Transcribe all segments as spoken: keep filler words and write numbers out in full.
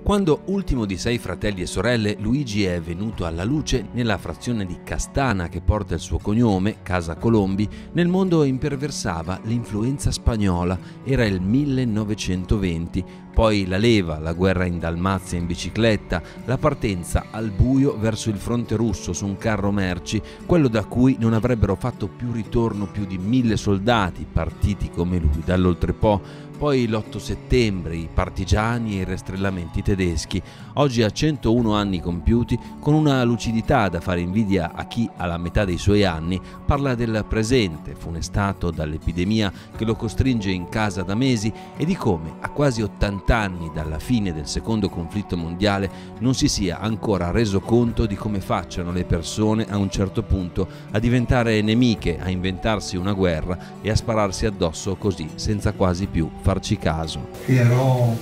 Quando ultimo di sei fratelli e sorelle, Luigi è venuto alla luce nella frazione di Castana che porta il suo cognome, Casa Colombi. Nel mondo imperversava l'influenza spagnola, era il millenovecentoventi, poi la leva, la guerra in Dalmazia in bicicletta, la partenza al buio verso il fronte russo su un carro merci, quello da cui non avrebbero fatto più ritorno più di mille soldati partiti come lui dall'Oltrepò. Poi l'otto settembre, i partigiani e i rastrellamenti tedeschi. Oggi ha centouno anni compiuti, con una lucidità da fare invidia a chi, alla metà dei suoi anni, parla del presente, funestato dall'epidemia che lo costringe in casa da mesi, e di come, a quasi ottanta anni dalla fine del secondo conflitto mondiale, non si sia ancora reso conto di come facciano le persone a un certo punto a diventare nemiche, a inventarsi una guerra e a spararsi addosso così, senza quasi più farci caso. Ero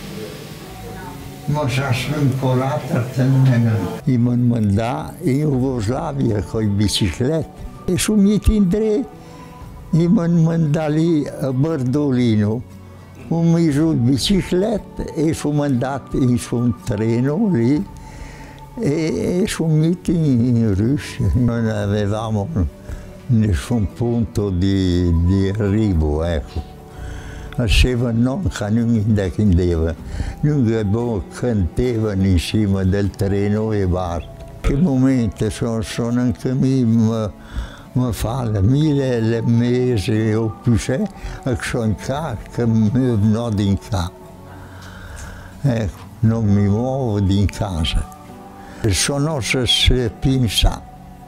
možda svincolata i m'han mandat in Jugoslavia con i biciclette e su miei tindre i m'han mandat lì a Bardolino un mese di biciclette e sono andato in su un treno lì e sono andati in Russia. Non avevamo nessun punto di, di arrivo, ecco. Facevano non che non indicava, non cantavano insieme del treno e basta. Che momento sono, sono anche me, ma, ma fanno mille mesi o più sei, e sono in casa, che mi muovo in casa. Ecco, non mi muovo in casa. Sono se si pensa,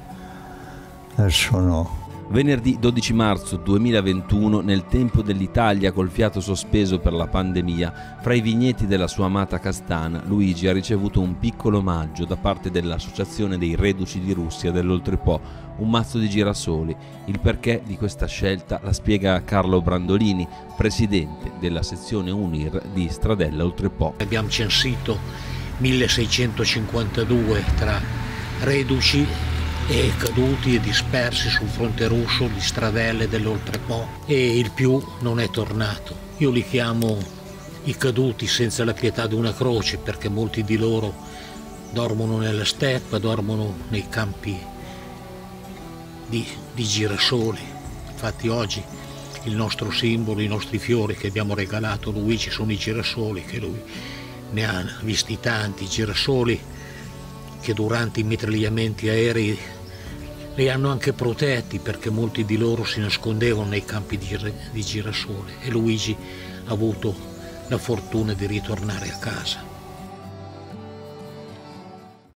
sono. Venerdì dodici marzo duemilaventuno, nel tempo dell'Italia col fiato sospeso per la pandemia, fra i vigneti della sua amata Castana, Luigi ha ricevuto un piccolo omaggio da parte dell'Associazione dei Reduci di Russia dell'Oltrepò, un mazzo di girasoli. Il perché di questa scelta la spiega Carlo Brandolini, presidente della sezione UNIR di Stradella Oltrepò. Abbiamo censito milleseicentocinquantadue tra reduci e caduti e dispersi sul fronte russo di Stradelle dell'Oltrepò, e il più non è tornato. Io li chiamo i caduti senza la pietà di una croce, perché molti di loro dormono nella steppa, dormono nei campi di, di girasoli. Infatti oggi il nostro simbolo, i nostri fiori che abbiamo regalato a Luigi sono i girasoli, che lui ne ha visti tanti, girasoli che durante i mitragliamenti aerei li hanno anche protetti, perché molti di loro si nascondevano nei campi di, di girasole, e Luigi ha avuto la fortuna di ritornare a casa.